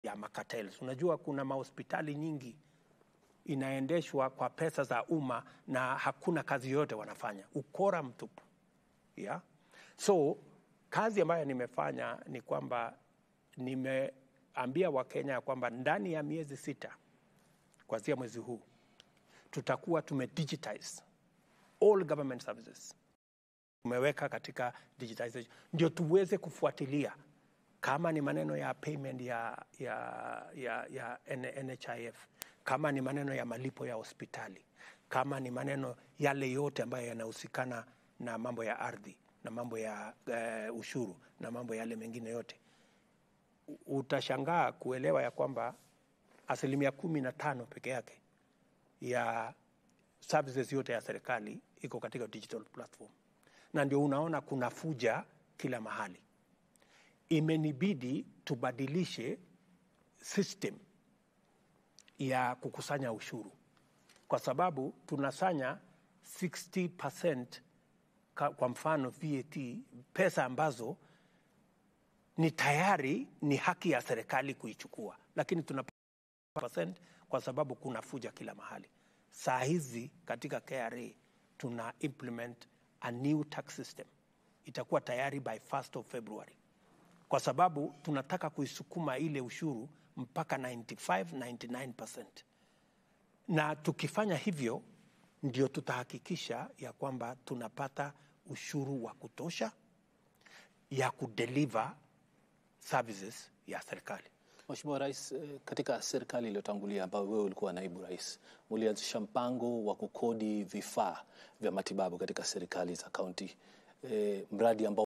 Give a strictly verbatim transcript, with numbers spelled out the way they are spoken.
ya makatels. Unajua kuna mahospitali nyingi inaendeshwa kwa pesa za umma na hakuna kazi yote wanafanya. Ukora mtupu. Yeah? So, kazi ambayo nimefanya ni kwamba nimeambia Wakenya kwamba ndani ya miezi sita, kuanzia mwezi huu, tutakuwa tume digitise all government services. Tumeweka katika digitization. Ndio tuweze kufuatilia kama ni maneno ya payment ya, ya, ya, ya N H I F, kama ni maneno ya malipo ya hospitali, kama ni maneno yale yote ambayo yanahusikana na mambo ya ardhi, na mambo ya uh, ushuru, na mambo yale mengine yote. Utashangaa kuelewa ya kwamba asilimia kumi na tano peke yake ya services yote ya serikali iko katika digital platform. Na ndio unaona kuna fuja kila mahali. Imenibidi tubadilishe system ya kukusanya ushuru. Kwa sababu tunasanya sixty percent kwa mfano V A T, pesa ambazo ni tayari ni haki ya serikali kuichukua. Lakini tunapata percent kwa sababu kuna fuja kila mahali. Saa hizi katika K R A tuna implement a new tax system. Itakuwa tayari by first of February. Kwa sababu tunataka kuisukuma ile ushuru mpaka ninety-five to ninety-nine percent. Na tukifanya hivyo ndio tutahakikisha ya kwamba tunapata ushuru wa kutosha ya kudeliver services ya serikali. Mheshimiwa Rais, katika serikali iliyotangulia ambayo wewe ulikuwa naibu rais, ulianzisha mpango wa kukodi vifaa vya matibabu katika serikali za kaunti, e, mradi ambao